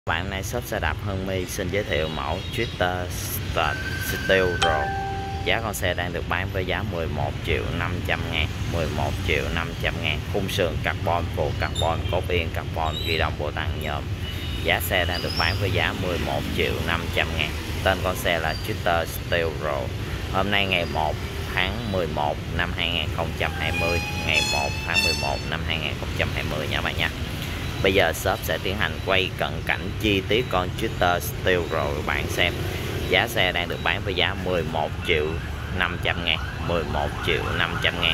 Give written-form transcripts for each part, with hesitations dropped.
Bạn nay shop xe đạp Hân My xin giới thiệu mẫu Twitter Steel Pro. Giá con xe đang được bán với giá 11.500.000, 11.500.000. Khung sườn carbon, phụ carbon, cốt yên carbon, ghi đông bộ tăng nhôm. Giá xe đang được bán với giá 11.500.000. Tên con xe là Twitter Steel Pro. Hôm nay ngày 1 tháng 11 năm 2020, ngày 1 tháng 11 năm 2020 nha bạn nha. Bây giờ shop sẽ tiến hành quay cận cảnh chi tiết con Twitter Steel rồi các bạn xem. Giá xe đang được bán với giá 11.500.000, 11.500.000.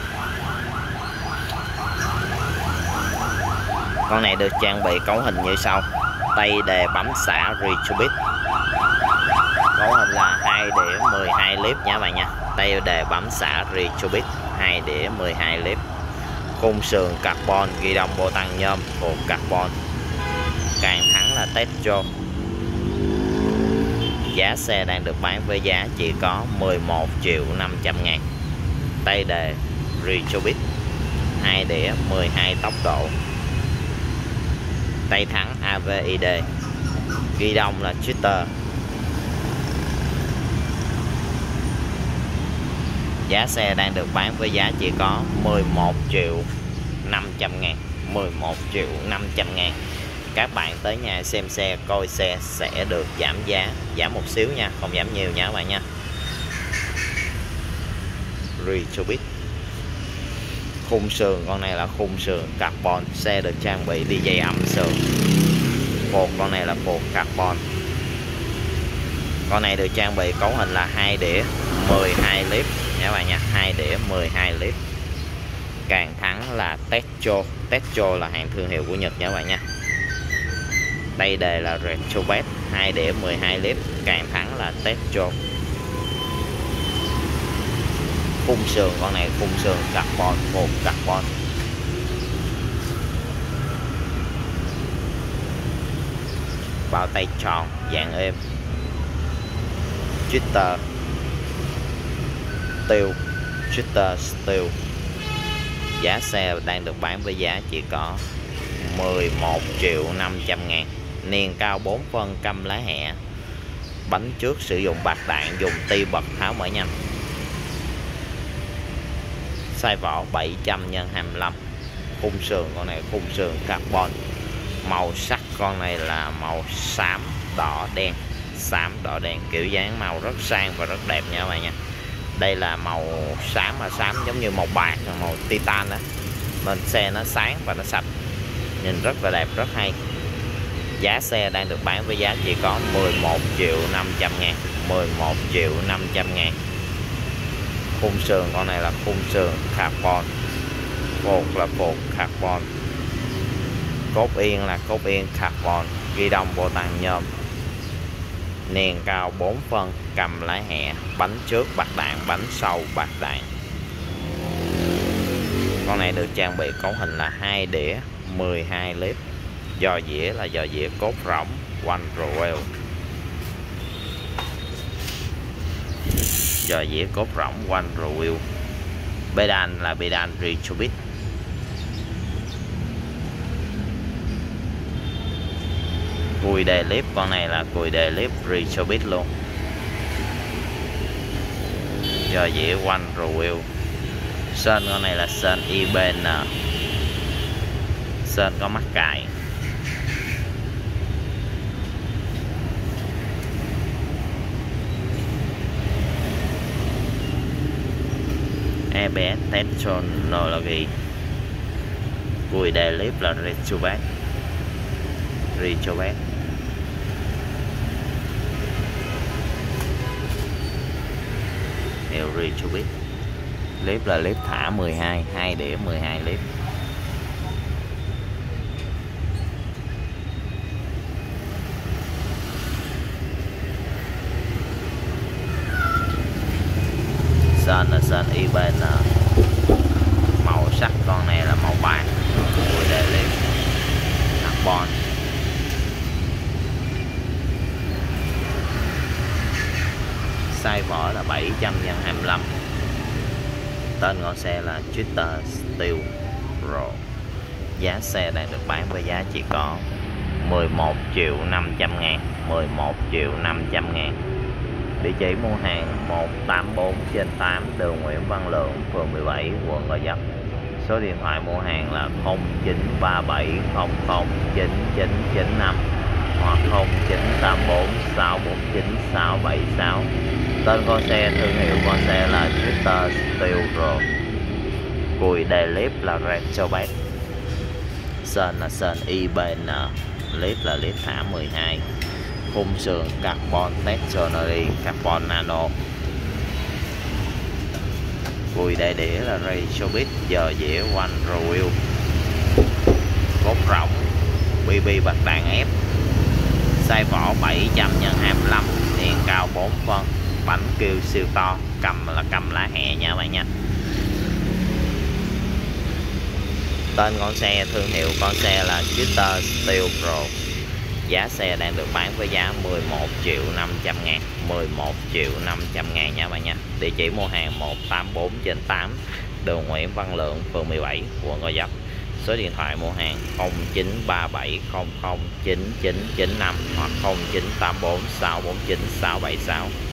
Con này được trang bị cấu hình như sau: tay đề bấm xả Retubit, cấu hình là 2 đĩa 12 clip nha bạn nha. Tay đề bấm xả Retubit 2 đĩa 12 clip. Khung sườn carbon, ghi đông bô tăng nhôm, phụ carbon. Càng thắng là Techo. Giá xe đang được bán với giá chỉ có 11.500.000. Tay đề Retubit 2 đĩa 12 tốc độ. Tay thắng AVID. Ghi đông là Twitter. Giá xe đang được bán với giá chỉ có 11.500.000, 11.500.000. Các bạn tới nhà xem xe, coi xe sẽ được giảm giá, giảm một xíu nha, không giảm nhiều nha các bạn nha. Retubit. Khung sườn con này là khung sườn carbon, xe được trang bị đi dây âm sườn. Cột con này là cột carbon. Con này được trang bị cấu hình là 2 đĩa 12 clip nha các bạn nha, 2 đĩa 12 clip. Càng thắng là Techo. Techo là hàng thương hiệu của Nhật nha các bạn nha. Tay đề là Retubit 2 đĩa 12 clip. Càng thắng là Techo. Khung sườn con này khung sườn carbon, cột carbon. Bao tay tròn dạng êm. Twitter Steel. Giá xe đang được bán với giá chỉ có 11.500.000. Niên cao 4 phân, căm lá hẹ. Bánh trước sử dụng bạc đạn, dùng ti bật tháo mở nhanh. Size vỏ 700x25. Khung sườn con này khung sườn carbon. Màu sắc con này là màu xám đỏ đen, xám đỏ đen, kiểu dáng màu rất sang và rất đẹp nha các bạn nha. Đây là màu xám, mà xám giống như màu bạc, màu titan đó, nên xe nó sáng và nó sạch, nhìn rất là đẹp, rất hay. Giá xe đang được bán với giá chỉ có 11.500.000, 11.500.000. Khung sườn con này là khung sườn carbon, cột là cột carbon, cốt yên là cốt yên carbon, ghi đông bộ tăng nhôm. Niên cao 4 phân, cầm lái hẹ, bánh trước bạc đạn, bánh sau bạc đạn. Con này được trang bị cấu hình là 2 đĩa 12 clip. Giò dĩa là giò dĩa cốt rỗng One Royal. Giò dĩa cốt rỗng One Royal. Pedal là pedal Retubit. Cùi đề clip con này là cùi đề clip Retubit luôn. Giò dĩa One Royal. Sên con này là sên IBN. Sên có mắc cài. ABS Technology. Cùi đề clip là Retubit. Hiệu Retubit. Clip là clip thả 12, 2 đĩa 12 clip. Sên là sên IBN. Màu sắc con này là màu bạc. Cùi đề clip carbon. Size vỏ là 700x25. Tên con xe là Twitter Steel Pro. Giá xe đang được bán với giá chỉ có 11 triệu 500 ngàn, 11 triệu 500 ngàn. Địa chỉ mua hàng 184/8 đường Nguyễn Văn Lượng, phường 17, quận Gò Vấp. Số điện thoại mua hàng là 0937009995 hoặc 0984649676. Tên con xe, thương hiệu con xe là Twitter Steel Pro. Cùi đề clip là Retrobet. Sên là sên IBN, clip là clip thả 12. Khung sườn carbon texture carbon nano. Cùi đại đĩa là Retrobit, giờ dĩa one wheel. Cốt rộng, BB bạc đạn ép. Size vỏ 700x25, niên cao 4 phân. Bánh kêu siêu to, cầm là cầm lá hẹ nha các bạn nha. Tên con xe, thương hiệu con xe là Twitter Steel Pro. Giá xe đang được bán với giá 11 triệu 500 ngàn, 11 triệu 500 ngàn nha các bạn nha. Địa chỉ mua hàng 184/8 đường Nguyễn Văn Lượng, phường 17, quận Gò Vấp. Số điện thoại mua hàng 0937009995 hoặc 0984649676.